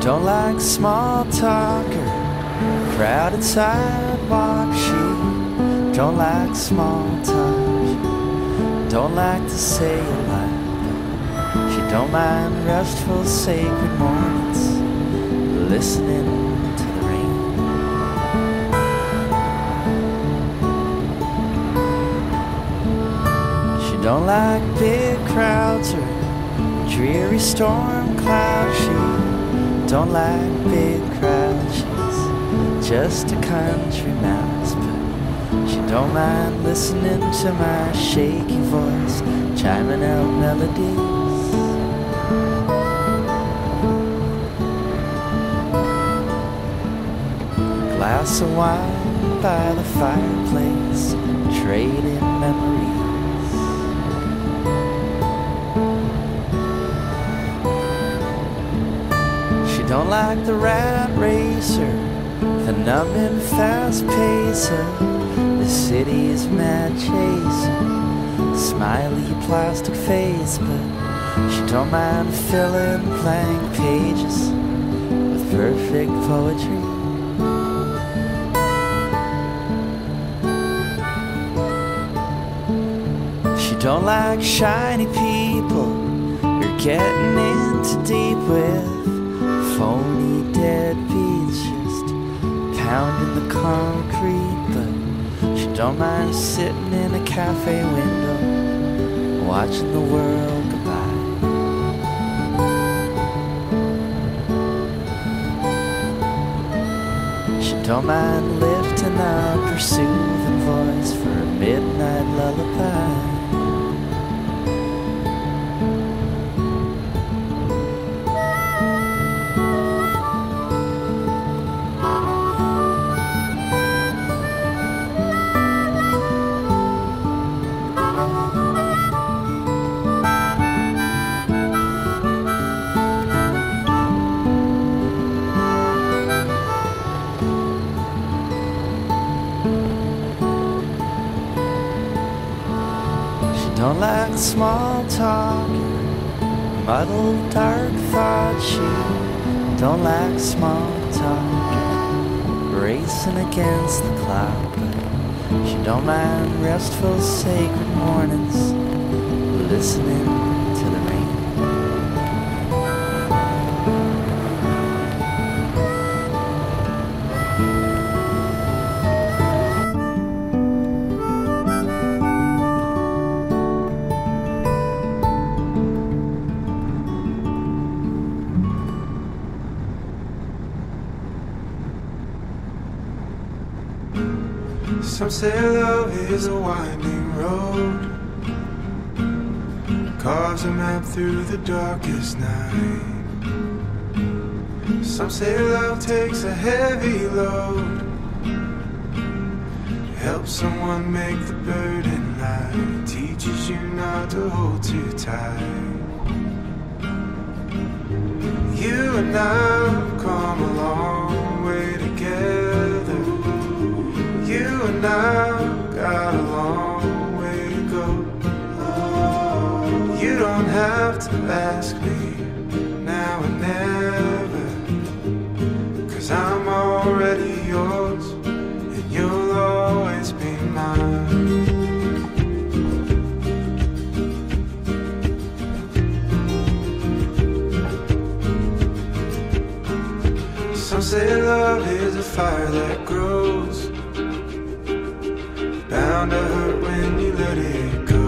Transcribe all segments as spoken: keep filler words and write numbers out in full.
don't like small talk or crowded sidewalk. She don't like small talk. She don't like to say a lot. She don't mind restful sacred mornings, listening to the rain. She don't like big crowds or dreary storm clouds. She don't like big crowds. She's just a country mouse, but she don't mind listening to my shaky voice chiming out melodies. Glass of wine by the fireplace, trading memories. She don't like the rat race or the numbing fast pace of the city's mad chase. Smiley plastic face, but she don't mind filling blank pages with perfect poetry. She don't like shiny people or getting into deep with phony deadbeats, just pounding the concrete. But she don't mind sitting in a cafe window, watching the world go by. She don't mind lifting up her soothing voice for a midnight lullaby. Don't like small talk, muddled dark thoughts. She don't like small talk, racing against the clock. But she don't mind restful sacred mornings, listening to the rain. Some say love is a winding road, carves a map through the darkest night. Some say love takes a heavy load, helps someone make the burden light, teaches you not to hold too tight. You and I have come a long way together. You and I got a long way to go. You don't have to ask me now and never, 'cause I'm already yours and you'll always be mine. Some say love is a fire that grows, bound to hurt when you let it go.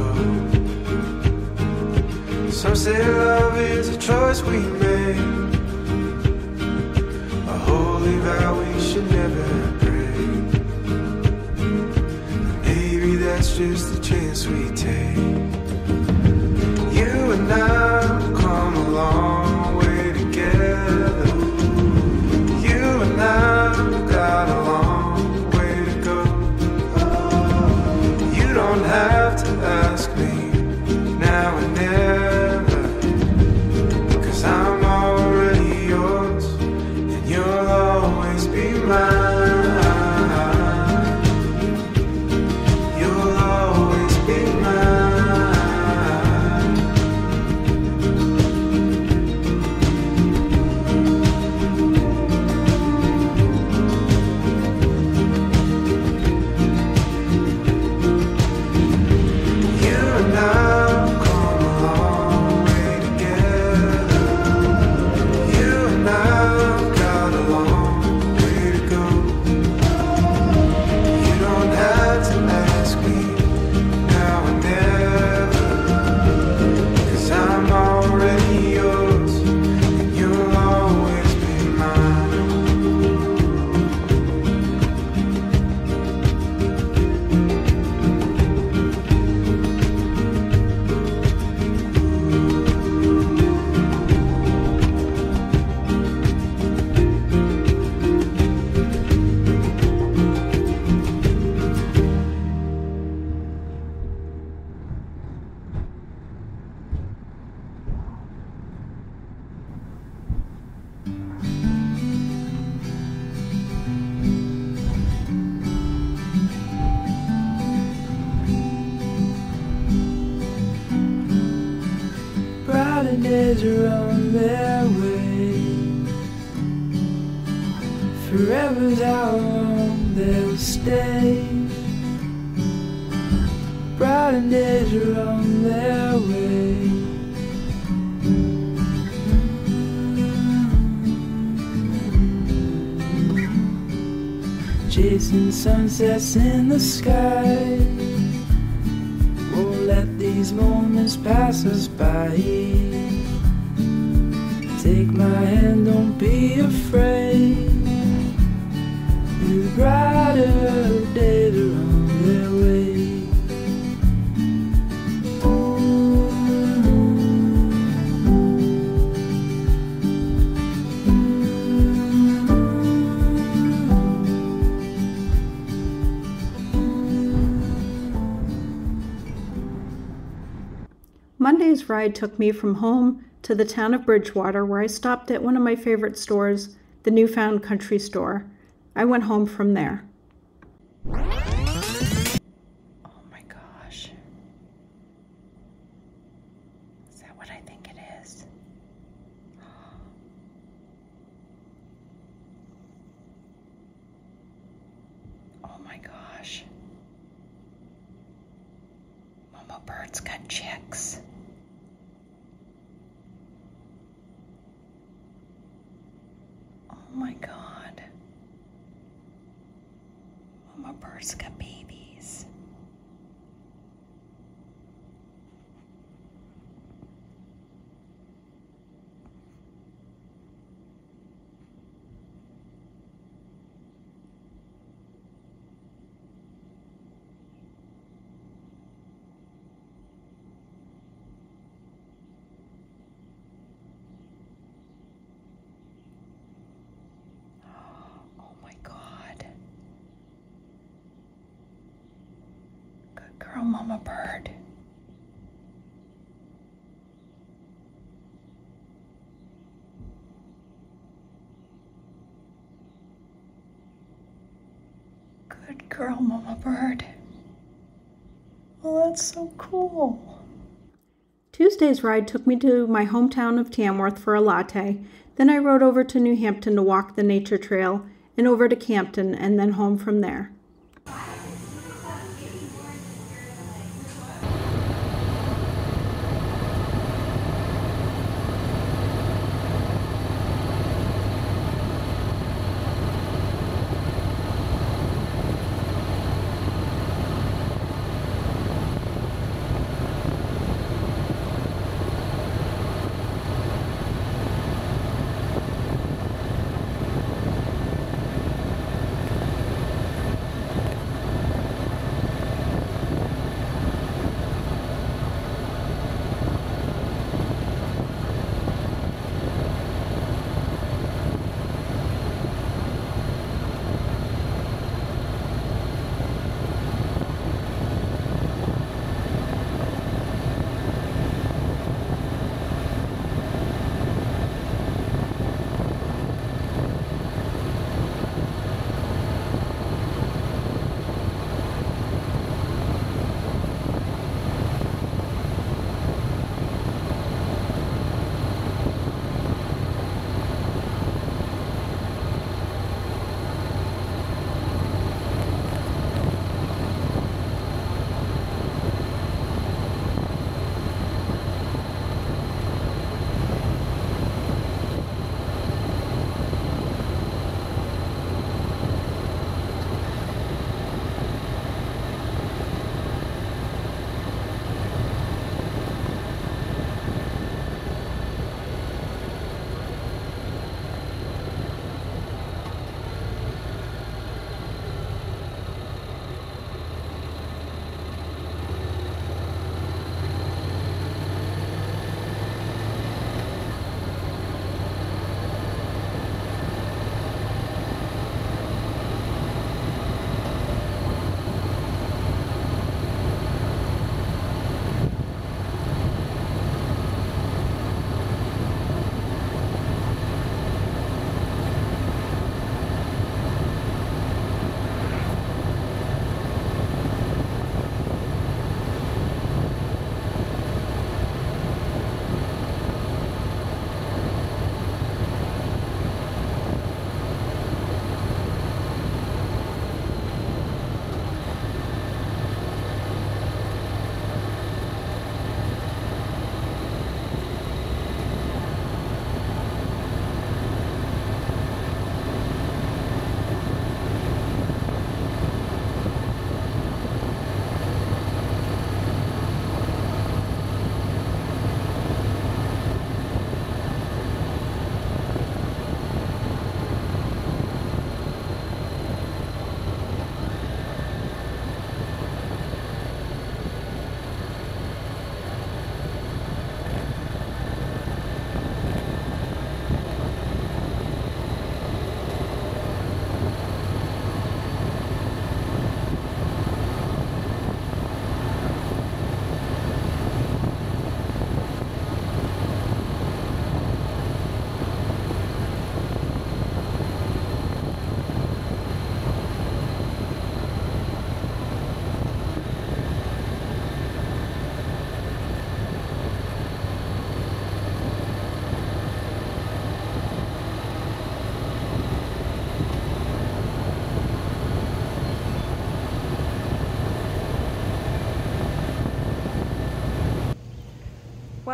Some say love is a choice we make, a holy vow we should never break. Maybe that's just the chance we take. You and I have come a long way together. You and I got a long way to go. You don't have to ask me now and never, 'cause I'm already Brighter days are on their way. Forever's how long they'll stay. Brighter days are on their way. Chasing sunsets in the sky. Won't let these moments pass us by. Take my hand, don't be afraid. The brighter days are on their way. Monday's ride took me from home to the town of Bridgewater, where I stopped at one of my favorite stores, the Newfound Country Store. I went home from there. Oh my gosh. Is that what I think it is? Oh my gosh. Mama bird's got chicks. Oh my God. Mama bird's got babies. Oh my God. Good girl, Mama bird. Good girl, Mama bird. Oh, that's so cool. Tuesday's ride took me to my hometown of Tamworth for a latte. Then I rode over to New Hampton to walk the nature trail, and over to Campton, and then home from there.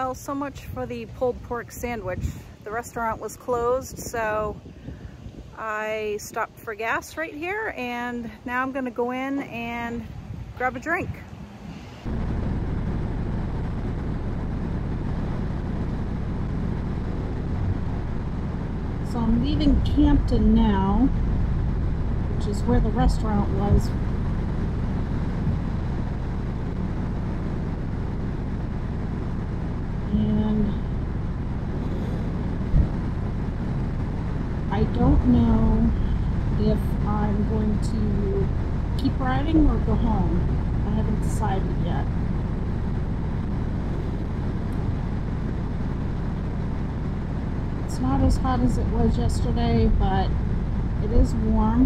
Well, so much for the pulled pork sandwich. The restaurant was closed, so I stopped for gas right here, and now I'm gonna go in and grab a drink. So I'm leaving Campton now, which is where the restaurant was. And I don't know if I'm going to keep riding or go home. I haven't decided yet. It's not as hot as it was yesterday, but it is warm.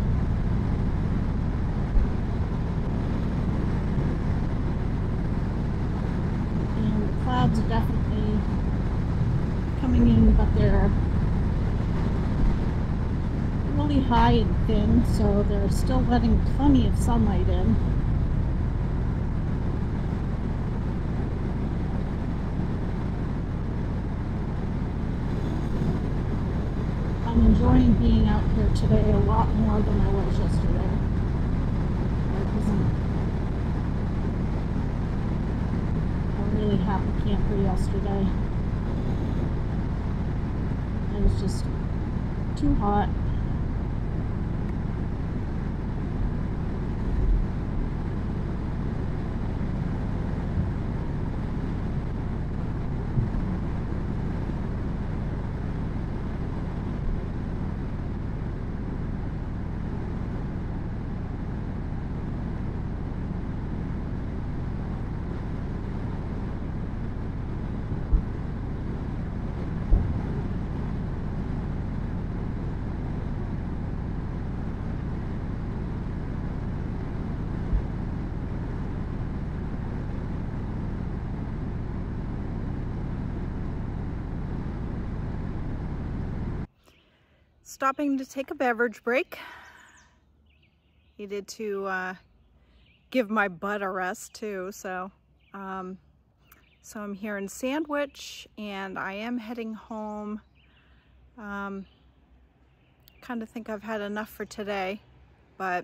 And the clouds are definitely coming in, but they're really high and thin, so they're still letting plenty of sunlight in. I'm enjoying being out here today a lot more than I was yesterday. I wasn't a really happy camper yesterday. It was just too hot. Stopping to take a beverage break. Needed to uh, give my butt a rest too, so um, so I'm here in Sandwich, and I am heading home. Um, kind of think I've had enough for today, but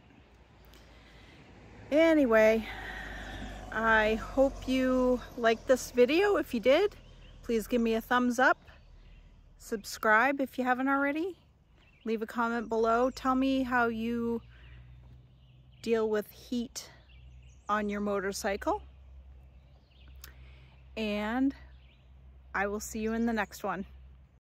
anyway, I hope you liked this video. If you did, please give me a thumbs up. Subscribe if you haven't already. Leave a comment below. Tell me how you deal with heat on your motorcycle. And I will see you in the next one.